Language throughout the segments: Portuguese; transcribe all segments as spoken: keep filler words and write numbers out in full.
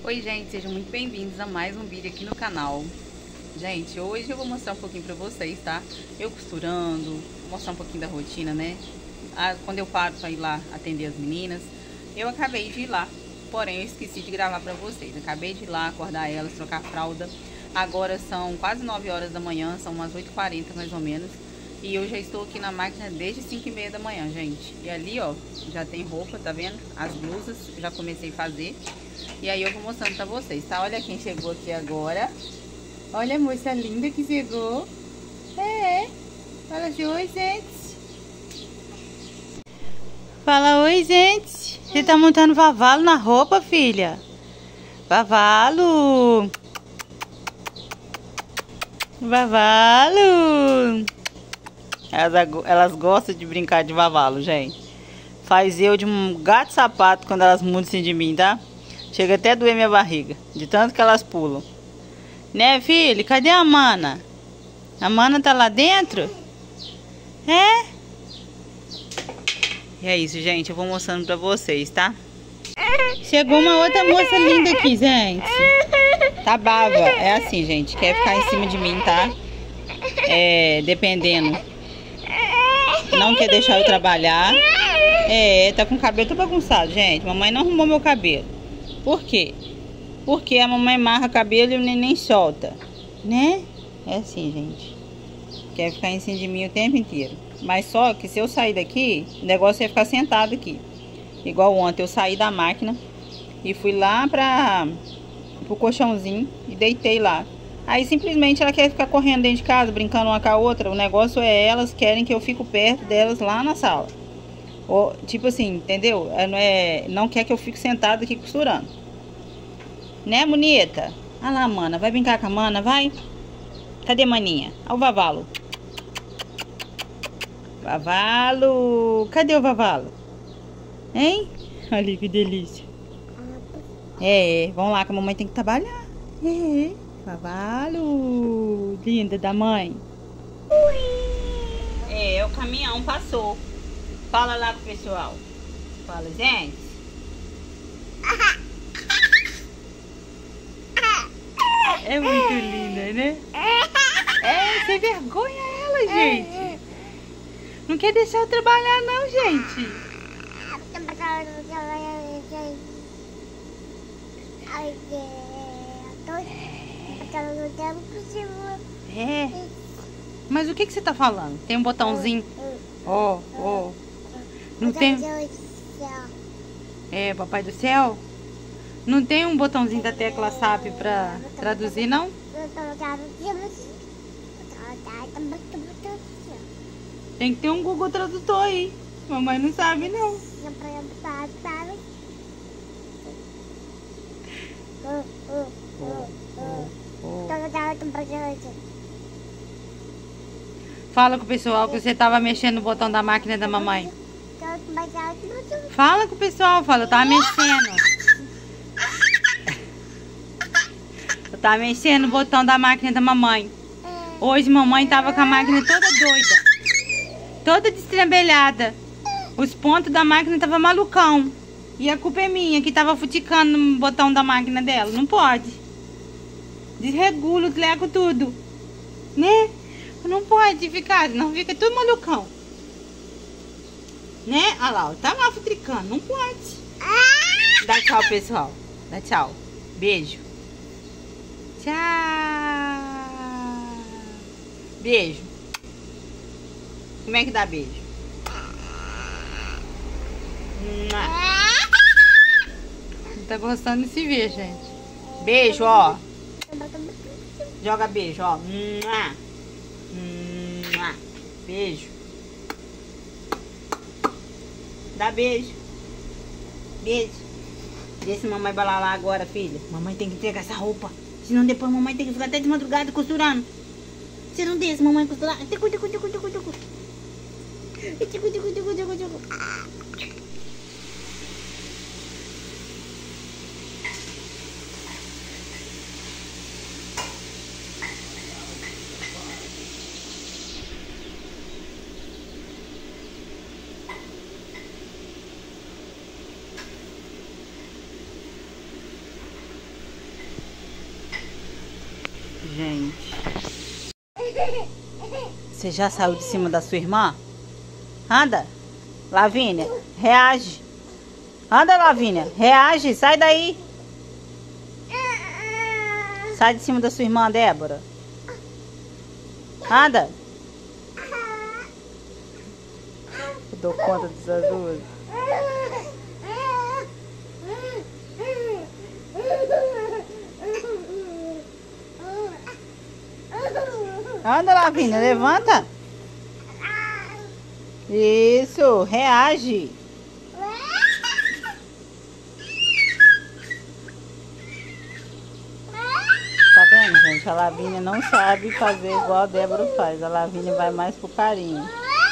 Oi gente, sejam muito bem-vindos a mais um vídeo aqui no canal. Gente, hoje eu vou mostrar um pouquinho pra vocês, tá? Eu costurando, vou mostrar um pouquinho da rotina, né? Ah, quando eu paro pra ir lá atender as meninas, eu acabei de ir lá, porém eu esqueci de gravar pra vocês. Acabei de ir lá, acordar elas, trocar a fralda. Agora são quase nove horas da manhã, são umas oito e quarenta mais ou menos. E eu já estou aqui na máquina desde cinco e meia da manhã, gente. E ali, ó, já tem roupa, tá vendo? As blusas, já comecei a fazer. E aí eu vou mostrando pra vocês, tá? Olha quem chegou aqui agora. Olha a moça linda que chegou. É, fala assim, oi, gente. Fala, oi, gente. Você tá montando Vavalo na roupa, filha? Vavalo. Vavalo. Elas, elas gostam de brincar de Vavalo, gente. Faz eu de um gato sapato quando elas mudam assim de mim, tá? Chega até a doer minha barriga, de tanto que elas pulam. Né, filho? Cadê a Mana? A Mana tá lá dentro? É? E é isso, gente. Eu vou mostrando pra vocês, tá? Chegou uma outra moça linda aqui, gente. Tá bava. É assim, gente. Quer ficar em cima de mim, tá? É, dependendo. Não quer deixar eu trabalhar. É, tá com o cabelo todo bagunçado, gente. Mamãe não arrumou meu cabelo. Por quê? Porque a mamãe amarra o cabelo e o neném solta, né? É assim, gente. Quer ficar em cima de mim o tempo inteiro. Mas só que se eu sair daqui, o negócio é ficar sentado aqui. Igual ontem, eu saí da máquina e fui lá pra, pro colchãozinho e deitei lá. Aí simplesmente ela quer ficar correndo dentro de casa, brincando uma com a outra. O negócio é elas querem que eu fique perto delas lá na sala. Ou, tipo assim, entendeu? Não, é, não quer que eu fique sentado aqui costurando. Né, bonita? Olha lá, Mana. Vai brincar com a Mana, vai? Cadê Maninha? Olha o Vavalo. Vavalo. Cadê o Vavalo? Hein? Olha que delícia. É, vamos lá que a mamãe tem que trabalhar. É, Vavalo. Linda da mãe. É, o caminhão passou. Fala lá com o pessoal. Fala, gente. É muito linda, né? É, sem vergonha ela, gente. Não quer deixar eu trabalhar, não, gente. É. Mas o que que você tá falando? Tem um botãozinho. Ó, ó. Não tem... É, Papai do Céu? Não tem um botãozinho da tecla S A P pra traduzir, não? Tem que ter um Google Tradutor aí. Mamãe não sabe, não. Fala com o pessoal que você tava mexendo no botão da máquina da mamãe. Fala com o pessoal, fala, eu tava mexendo. Eu tava mexendo no botão da máquina da mamãe. Hoje mamãe tava com a máquina toda doida. Toda destrambelhada. Os pontos da máquina tava malucão. E a culpa é minha, que tava futicando no botão da máquina dela. Não pode. Desregula o leco tudo. Né? Não pode ficar, não fica tudo malucão. Né? Olha lá, tá lá futricando. Não pode. Dá tchau, pessoal. Dá tchau. Beijo. Tchau. Beijo. Como é que dá beijo? Não tá gostando de se ver, gente. Beijo, ó. Joga beijo, ó. Beijo. Dá beijo. Beijo. Deixa a mamãe balar lá agora, filha. Mamãe tem que entregar essa roupa. Senão depois a mamãe tem que ficar até de madrugada costurando. Você não deixa a mamãe costurar. Ticu, ticu, ticu, ticu, ticu. Ticu, ticu, ticu, ticu, ticu. gente. Você já saiu de cima da sua irmã? Anda, Lavínia, reage. Anda, Lavínia, reage, sai daí. Sai de cima da sua irmã, Débora. Anda. Eu dou conta dessas duas. Anda, Lavínia, levanta. Isso, reage. Tá vendo, gente? A Lavínia não sabe fazer igual a Débora faz. A Lavínia vai mais pro carinho.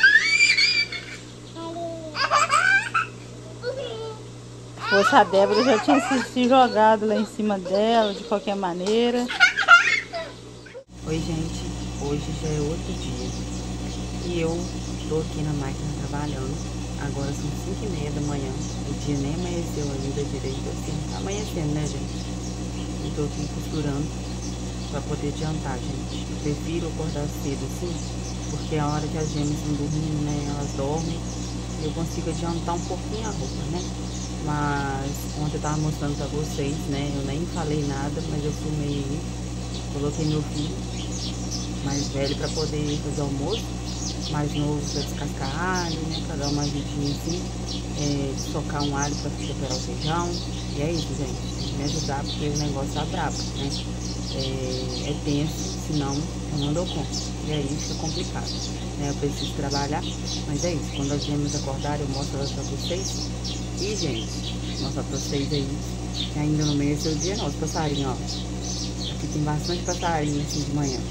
Se fosse a Débora, já tinha se, se jogado lá em cima dela, de qualquer maneira. Oi, gente. Hoje já é outro dia. E eu tô aqui na máquina trabalhando. Agora são cinco e meia da manhã. O dia nem amanheceu ainda direito assim. Tá amanhecendo, né, gente? E tô aqui costurando pra poder adiantar, gente. Eu prefiro acordar cedo assim, porque a hora que as gêmeas estão dormindo, né, elas dormem, e eu consigo adiantar um pouquinho a roupa, né? Mas ontem eu tava mostrando pra vocês, né? Eu nem falei nada, mas eu filmei aí. Coloquei meu filho mais velho pra poder fazer almoço, mais novo pra descascar alho, né? Pra dar uma ajudinha assim, é, socar um alho pra preparar o feijão. E é isso, gente. Tem que me ajudar porque o negócio tá brabo, né? É, é tenso, senão eu não dou conta. E aí fica complicado, né? Eu preciso trabalhar, mas é isso. Quando as gêmeas acordarem, eu mostro elas pra vocês. E, gente, vou mostrar pra vocês aí que ainda no meio do seu dia não, os passarinhos, ó. Aqui tem bastante passarinho assim de manhã.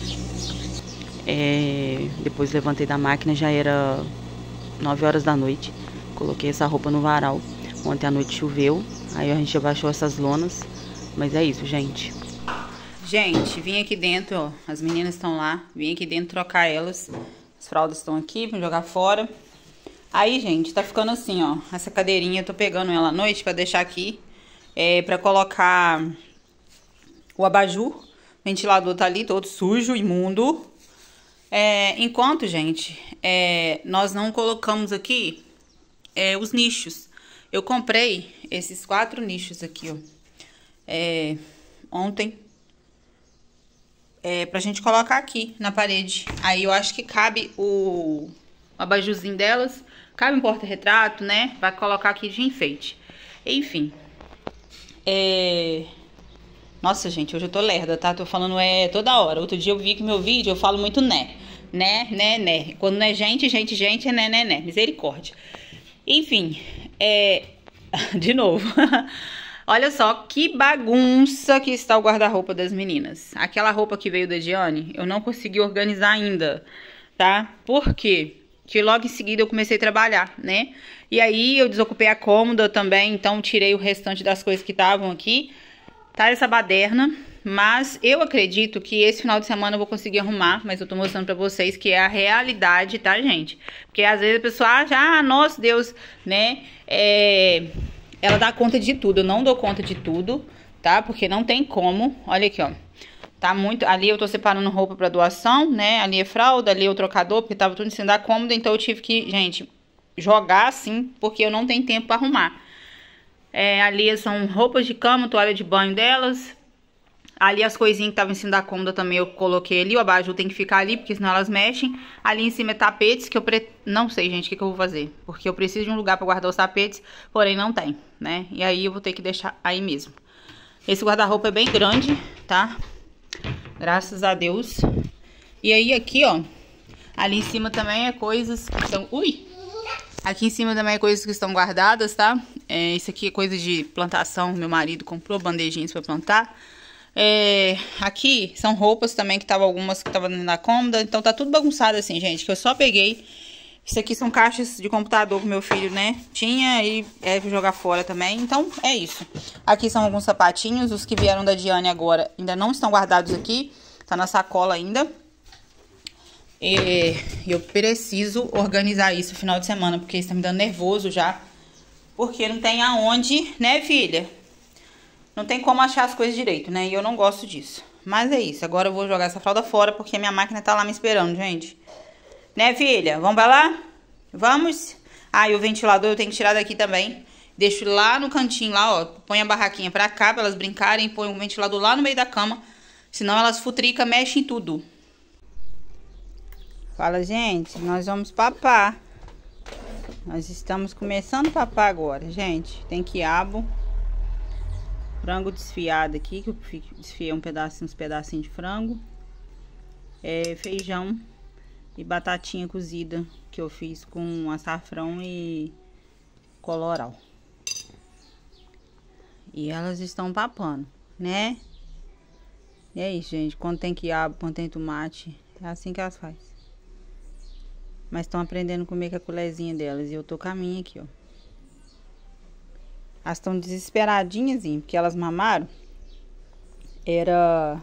É, depois levantei da máquina, já era nove horas da noite. Coloquei essa roupa no varal. Ontem à noite choveu, aí a gente abaixou essas lonas. Mas é isso, gente. Gente, vim aqui dentro, ó. As meninas estão lá. Vim aqui dentro trocar elas. As fraldas estão aqui pra jogar fora. Aí, gente, tá ficando assim, ó. Essa cadeirinha, eu tô pegando ela à noite pra deixar aqui. É, pra colocar o abajur. O ventilador tá ali todo sujo, imundo. É, enquanto, gente, é, nós não colocamos aqui é, os nichos. Eu comprei esses quatro nichos aqui, ó. É, ontem. É, pra gente colocar aqui na parede. Aí eu acho que cabe o, o abajurzinho delas. Cabe um porta-retrato, né? Vai colocar aqui de enfeite. Enfim. É... Nossa, gente, hoje eu tô lerda, tá? Tô falando é toda hora. Outro dia eu vi que meu vídeo eu falo muito né. Né, né, né. Quando não é gente, gente, gente, é né, né, né. Misericórdia. Enfim, é... De novo. Olha só que bagunça que está o guarda-roupa das meninas. Aquela roupa que veio da Diane, eu não consegui organizar ainda, tá? Por quê? Que logo em seguida eu comecei a trabalhar, né? E aí eu desocupei a cômoda também, então tirei o restante das coisas que estavam aqui. Tá essa baderna, mas eu acredito que esse final de semana eu vou conseguir arrumar, mas eu tô mostrando pra vocês que é a realidade, tá, gente? Porque às vezes a pessoa acha, ah, nossa Deus, né? É... Ela dá conta de tudo, eu não dou conta de tudo, tá? Porque não tem como, olha aqui, ó. Tá muito... Ali eu tô separando roupa pra doação, né? Ali é fralda, ali é o trocador, porque tava tudo em cima da cômoda. Então eu tive que, gente, jogar assim, porque eu não tenho tempo pra arrumar. É, ali são roupas de cama, toalha de banho delas. Ali as coisinhas que estavam em cima da cômoda também eu coloquei ali. O abajur tem que ficar ali, porque senão elas mexem. Ali em cima é tapetes, que eu pre... não sei, gente, o que, que eu vou fazer. Porque eu preciso de um lugar pra guardar os tapetes, porém não tem, né? E aí eu vou ter que deixar aí mesmo. Esse guarda-roupa é bem grande, tá? Graças a Deus. E aí aqui, ó, ali em cima também é coisas que estão... Ui! Aqui em cima também é coisas que estão guardadas, tá? É, isso aqui é coisa de plantação. Meu marido comprou bandejinhas pra plantar. É, aqui são roupas também, que estavam algumas que estavam na cômoda. Então tá tudo bagunçado assim, gente, que eu só peguei. Isso aqui são caixas de computador que meu filho, né, tinha e é pra jogar fora também. Então é isso. Aqui são alguns sapatinhos. Os que vieram da Diane agora ainda não estão guardados aqui. Tá na sacola ainda. E eu preciso organizar isso no final de semana, porque isso tá me dando nervoso já. Porque não tem aonde, né, filha? não tem como achar as coisas direito, né? E eu não gosto disso. Mas é isso, agora eu vou jogar essa fralda fora porque a minha máquina tá lá me esperando, gente. Né, filha? Vamos pra lá? Vamos? Ah, e o ventilador eu tenho que tirar daqui também. Deixo lá no cantinho, lá, ó. Põe a barraquinha pra cá, pra elas brincarem. Põe o ventilador lá no meio da cama. Senão elas futricam, mexem em tudo. Fala, gente. Nós vamos papar. Nós estamos começando a papar agora, gente. Tem quiabo. Frango desfiado aqui, que eu desfiei um pedacinho, uns pedacinhos de frango. É, feijão e batatinha cozida, que eu fiz com açafrão e coloral. E elas estão papando, né? E é isso, gente. Quando tem quiabo, quando tem tomate, é assim que elas fazem. Mas estão aprendendo a comer com a colherzinha delas. E eu tô com a minha aqui, ó. Elas estão desesperadinhas, porque elas mamaram. Era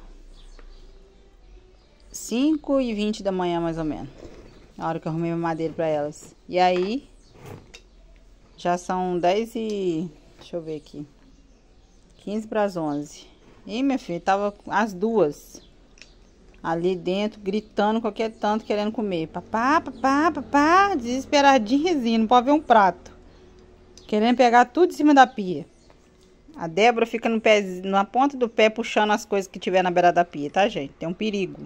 cinco e vinte da manhã, mais ou menos. Na hora que eu arrumei mamadeira pra elas. E aí, já são dez e... Deixa eu ver aqui. quinze para as onze. E minha filha, tava as duas ali dentro, gritando qualquer tanto, querendo comer. Papá, papá, papá, desesperadinhas, não pode ver um prato. Querendo pegar tudo em cima da pia. A Débora fica no pé, na ponta do pé, puxando as coisas que tiver na beira da pia, tá, gente? Tem um perigo.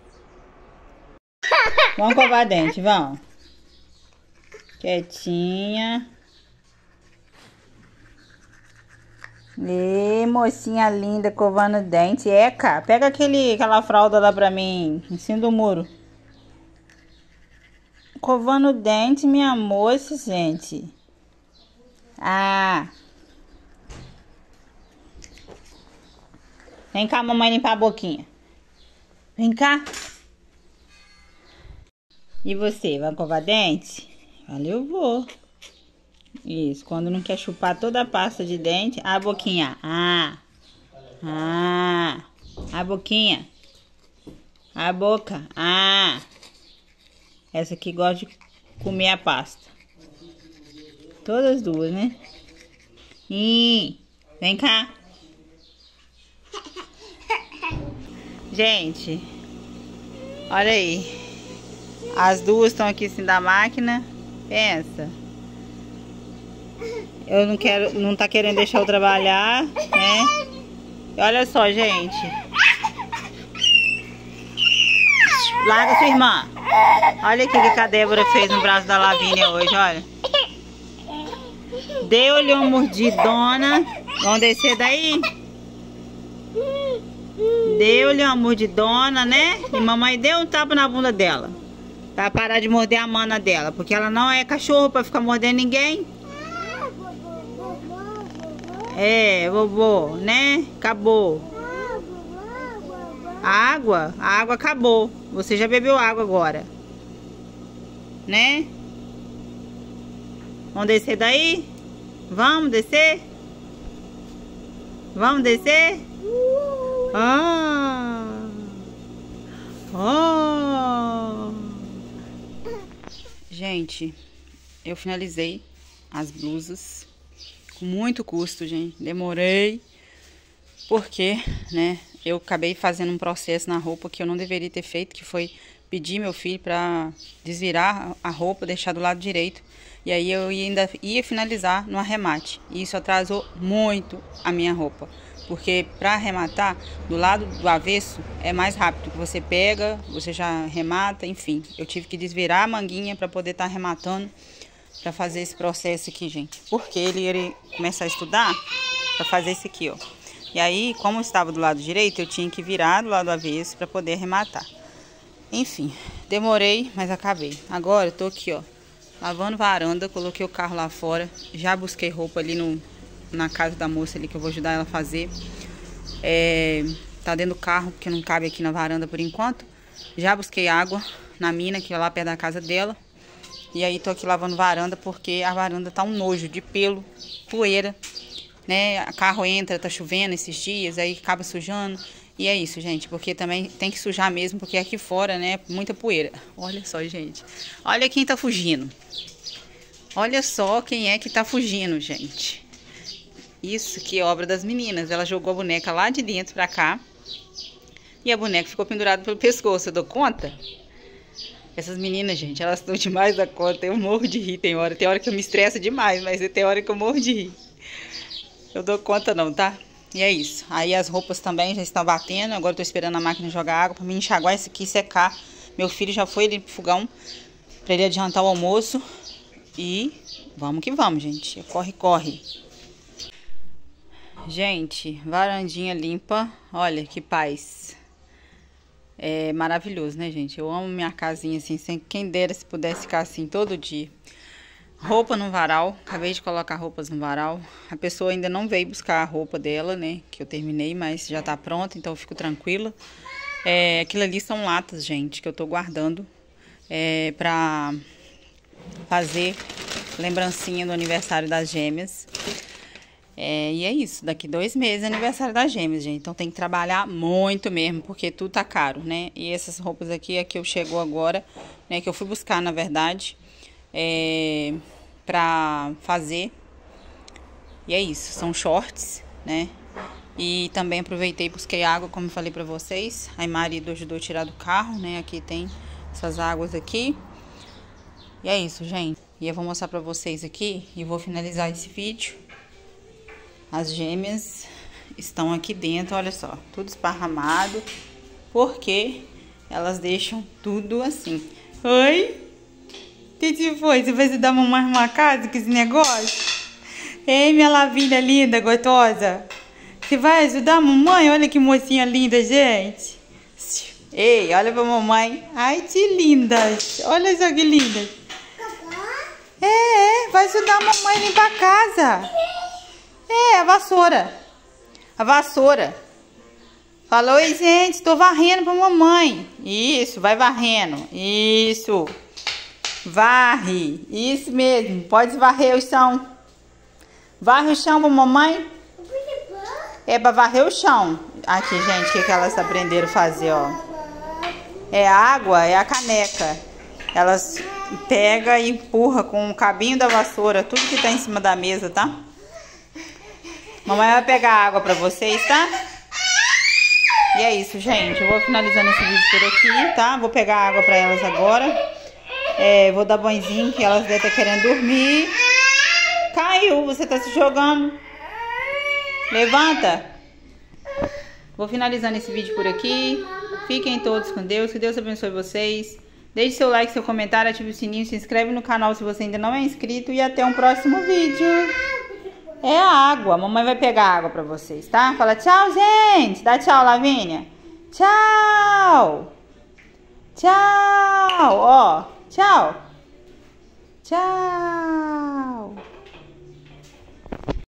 Vamos covar dente, vamos. Quietinha. Ê, mocinha linda, covando dente. Eca, pega aquele, aquela fralda lá pra mim, em cima do muro. Covando dente, minha moça, gente. Ah. Vem cá, mamãe, limpar a boquinha. Vem cá. E você, vai covar dente? Valeu, eu vou. Isso, quando não quer chupar toda a pasta de dente, a boquinha. Ah, ah, a boquinha. A boca. Ah. Essa aqui gosta de comer a pasta. Todas as duas, né? Ih, vem cá. Gente, olha aí. As duas estão aqui assim da máquina. Pensa. Eu não quero, não tá querendo deixar eu trabalhar, né? E olha só, gente. Larga sua irmã. Olha aqui o que a Débora fez no braço da Lavínia hoje, olha. Deu-lhe uma mordidona. Vamos descer daí? Deu-lhe uma mordidona, né? E mamãe deu um tapa na bunda dela. Pra parar de morder a mana dela. Porque ela não é cachorro pra ficar mordendo ninguém. É, vovô, né? Acabou. A água? A água acabou. Você já bebeu água agora. Né? Vamos descer daí? Vamos descer? Vamos descer? Ah! Oh! Gente, eu finalizei as blusas. Com muito custo, gente. Demorei. Porque, né, eu acabei fazendo um processo na roupa que eu não deveria ter feito, que foi pedir meu filho para desvirar a roupa, deixar do lado direito. E aí eu ainda ia finalizar no arremate. E isso atrasou muito a minha roupa. Porque para arrematar, do lado do avesso, é mais rápido. Você pega, você já arremata, enfim. Eu tive que desvirar a manguinha para poder estar tá arrematando. Pra fazer esse processo aqui, gente. Porque ele ia começar a estudar pra fazer esse aqui, ó. E aí, como eu estava do lado direito, eu tinha que virar do lado avesso pra poder arrematar. Enfim, demorei, mas acabei. Agora eu tô aqui, ó, lavando varanda, coloquei o carro lá fora. Já busquei roupa ali no, na casa da moça ali, que eu vou ajudar ela a fazer. É, tá dentro do carro, porque não cabe aqui na varanda por enquanto. Já busquei água na mina, que é lá perto da casa dela. E aí tô aqui lavando varanda porque a varanda tá um nojo de pelo, poeira, né? O carro entra, tá chovendo esses dias, aí acaba sujando. E é isso, gente, porque também tem que sujar mesmo, porque aqui fora, né, muita poeira. Olha só, gente. Olha quem tá fugindo. Olha só quem é que tá fugindo, gente. Isso que é obra das meninas. Ela jogou a boneca lá de dentro pra cá. E a boneca ficou pendurada pelo pescoço. Eu dou conta? Essas meninas, gente, elas estão demais da conta. Eu morro de rir, tem hora. Tem hora que eu me estresso demais, mas tem hora que eu morro de rir. Eu dou conta não, tá? E é isso. Aí as roupas também já estão batendo. Agora eu tô esperando a máquina jogar água pra mim enxaguar isso aqui e secar. Meu filho já foi ali pro fogão pra ele adiantar o almoço. E vamos que vamos, gente. Corre, corre. Gente, varandinha limpa. Olha que paz. É maravilhoso, né, gente? Eu amo minha casinha assim, sem quem dera se pudesse ficar assim todo dia. Roupa no varal. Acabei de colocar roupas no varal. A pessoa ainda não veio buscar a roupa dela, né? Que eu terminei, mas já tá pronta, então eu fico tranquila. É, aquilo ali são latas, gente, que eu tô guardando é, pra fazer lembrancinha do aniversário das gêmeas. É, e é isso, daqui dois meses é aniversário das gêmeas, gente. Então tem que trabalhar muito mesmo, porque tudo tá caro, né? E essas roupas aqui é que eu chegou agora, né? Que eu fui buscar, na verdade, é, pra fazer. E é isso, são shorts, né? E também aproveitei e busquei água, como eu falei pra vocês. Aí marido ajudou a tirar do carro, né? Aqui tem essas águas aqui. E é isso, gente. E eu vou mostrar pra vocês aqui e vou finalizar esse vídeo. As gêmeas estão aqui dentro, olha só, tudo esparramado, porque elas deixam tudo assim. Oi? O que que foi? Você vai ajudar a mamãe a arrumar casa com esse negócio? Ei, minha Lavínia linda, gostosa. Você vai ajudar a mamãe? Olha que mocinha linda, gente. Ei, olha pra mamãe. Ai, que lindas. Olha só que lindas. É, é, vai ajudar a mamãe a limpar a casa. É, a vassoura. A vassoura. Falou, oi, gente, tô varrendo pra mamãe. Isso, vai varrendo. Isso. Varre. Isso mesmo. Pode varrer o chão. Varre o chão pra mamãe. É pra varrer o chão. Aqui, gente, o que, que elas aprenderam a fazer, ó. É água, é a caneca. Elas pegam e empurram com o cabinho da vassoura tudo que tá em cima da mesa, tá? Mamãe vai pegar água pra vocês, tá? E é isso, gente. Eu vou finalizando esse vídeo por aqui, tá? Vou pegar água pra elas agora. É, vou dar banhozinho, que elas devem estar querendo dormir. Caiu, você tá se jogando. Levanta. Vou finalizando esse vídeo por aqui. Fiquem todos com Deus. Que Deus abençoe vocês. Deixe seu like, seu comentário, ative o sininho, se inscreve no canal se você ainda não é inscrito. E até um próximo vídeo. É a água. A mamãe vai pegar água pra vocês, tá? Fala tchau, gente. Dá tchau, Lavínia. Tchau. Tchau. Ó, tchau. Tchau.